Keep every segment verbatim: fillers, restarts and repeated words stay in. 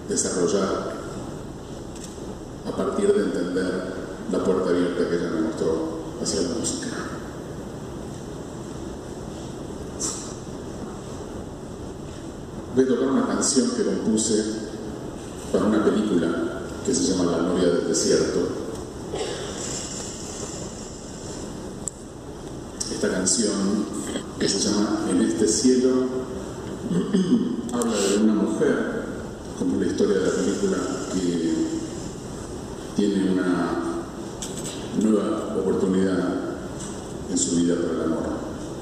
desarrollar a partir de entender la puerta abierta que ella me mostró hacia la música. Voy a tocar una canción que compuse para una película que se llama La novia del desierto. Esta canción, que se llama En este cielo, habla de una mujer, como la historia de la película, que tiene una nueva oportunidad en su vida para el amor.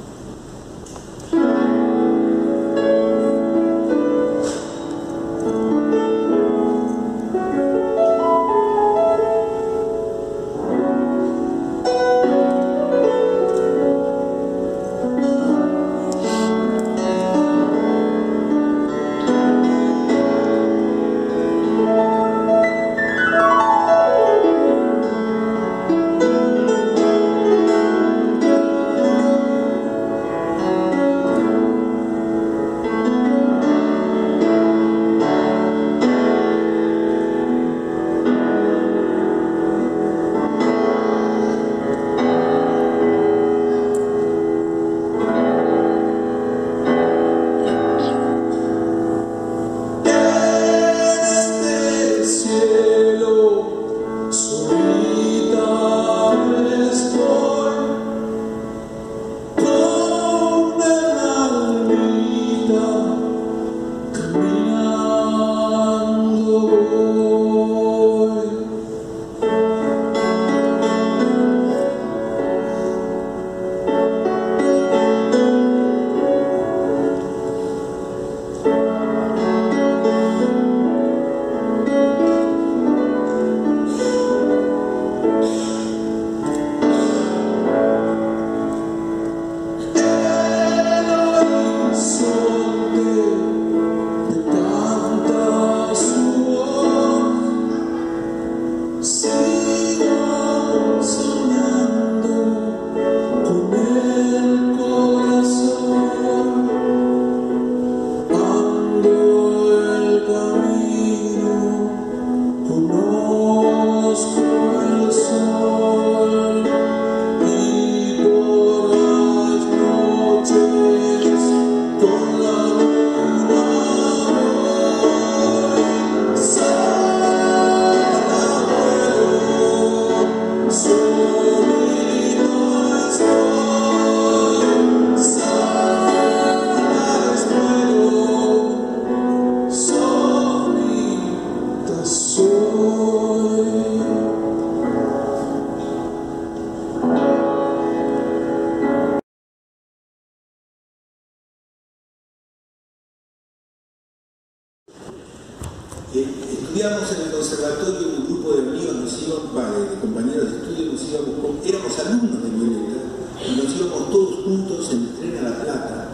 Estudiamos en el conservatorio un grupo de amigos, nos íbamos, vale, de compañeros de estudio, nos íbamos, éramos alumnos de Violeta, y nos íbamos todos juntos en el tren a La Plata.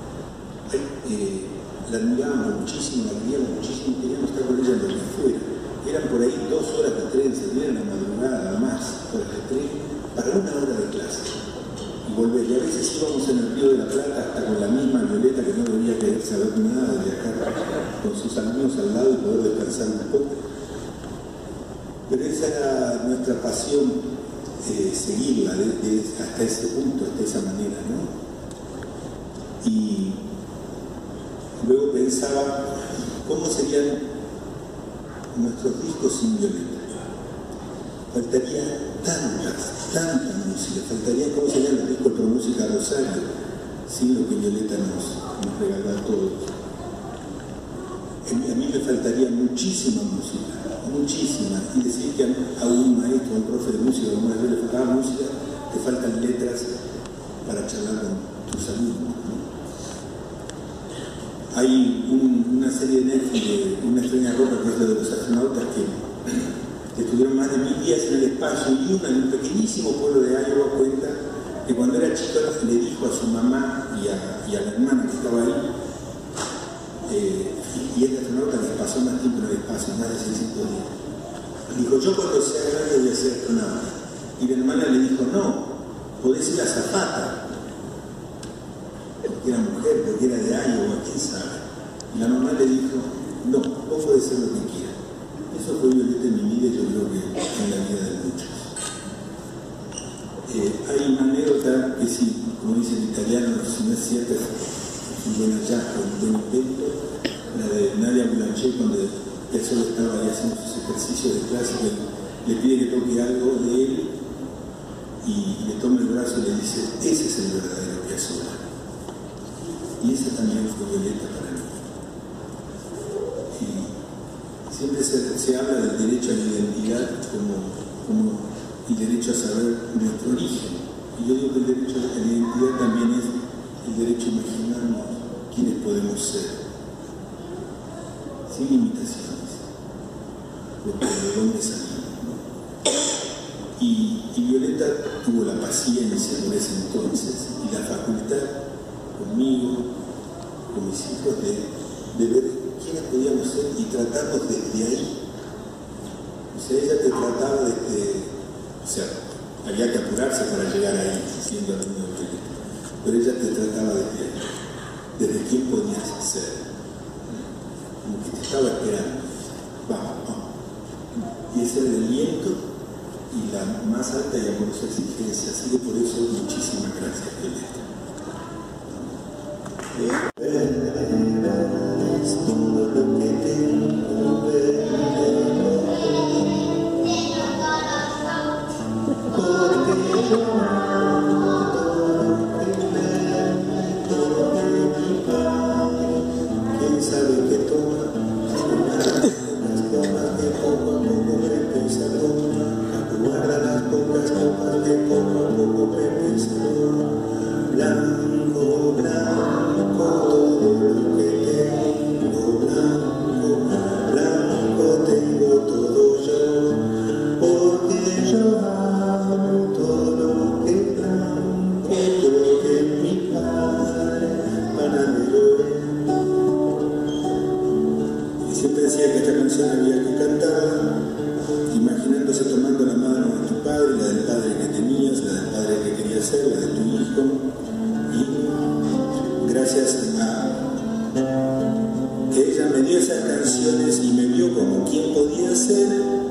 Eh, la admirábamos muchísimo, la queríamos muchísimo, queríamos estar con ella donde fuera. Eran por ahí dos horas de tren, se dieron la madrugada, más horas de tren, para una hora de clase. Y volver, y a veces íbamos en el Río de la Plata hasta con la misma Violeta, que no debía querer saber nada de viajar con sus amigos al lado y poder descansar un poco. Pero esa era nuestra pasión, eh, seguirla de, de, hasta ese punto, hasta esa manera, ¿no? Y luego pensaba cómo serían nuestros discos sin Violeta. Faltaría tantas, tanta música, faltaría cómo serían los discos por música Rosario, sin lo que Violeta nos, nos regaló a todos. A mí me faltaría muchísima música, muchísima, y decir que a un maestro, a un profe de música, alguna vez le faltaba música, te faltan letras para charlar con tus alumnos, ¿no? Hay un, una serie de Netflix, de Una extraña ropa, que es la de los astronautas que, que estuvieron más de mil días en el espacio, y una en un pequeñísimo pueblo de Iowa cuenta que cuando era chico le dijo a su mamá y a, y a la hermana que estaba ahí, eh, y, y este astronauta que pasó más tiempo en el espacio, más de seiscientos días, dijo: yo cuando sea grande voy a ser astronauta. Y la hermana le dijo: no, podés ser azafata, porque era mujer, porque era de Iowa, quién sabe. Y la mamá le dijo: no, vos podés ser lo que quieras. Eso fue Violeta en mi vida y yo creo que en la vida de muchos. Eh, hay una anécdota que sí, como dice el italiano, si no es cierta, es un buen hallazgo, un buen invento, la de Nadia Boulanger, cuando Piazzolla estaba ahí haciendo sus ejercicios de clásica y le pide que toque algo de él y le toma el brazo y le dice, ese es el verdadero Piazzolla. Y esa también fue Violeta para mí. Y siempre se, se habla del derecho a la identidad como, como el derecho a saber nuestro origen. Y yo digo que el derecho a la identidad también es el derecho a imaginarnos quiénes podemos ser, sin limitaciones, porque de dónde salimos, ¿no? Y, y Violeta tuvo la paciencia por ese entonces y la facultad conmigo, con mis hijos, de, de ver quiénes podíamos ser y tratarnos desde ahí. O sea, ella te trataba desde... O sea, había que apurarse para llegar ahí, siendo alumno de Violeta. Pero ella te trataba desde ahí, desde quién podías ser. Como que te estaba esperando. Vamos, vamos. Y ese era el viento y la más alta y amorosa exigencia. Así que por eso, muchísimas gracias, Violeta. Es todo lo que tengo, verde. Porque yo amo todo lo que verde, todo de mi padre. ¿Quién sabe qué toma? Las copas de poco a poco Pepe Salón. Guarda las pocas copas de poco a poco Pepe Salón. Blanco, blanco, todo lo que tengo, blanco, blanco tengo todo yo, porque yo amo todo lo que es blanco, todo que mi padre panadero es. Y siempre decía que esta canción había que cantarla, imaginándose tomando la mano de tu padre, la del padre que tenías, la del padre que querías ser, la de tu hijo. Y gracias a que ella me dio esas canciones y me vio como quien podía ser,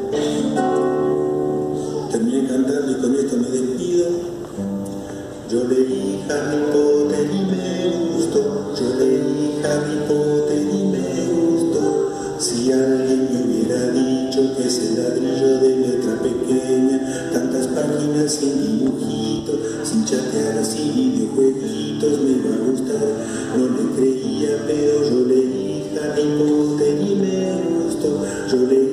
terminé cantando y con esto me despido. Yo leí Harry Potter y me gustó, yo leí Harry Potter y me gustó. Si alguien me hubiera dicho que ese ladrillo de letra pequeña, tantas páginas sin dibujitos, sin chatear, sin videojueguitos, me iba a gustar, no le creía, pero yo leí Harry Potter y me gustó, yo leí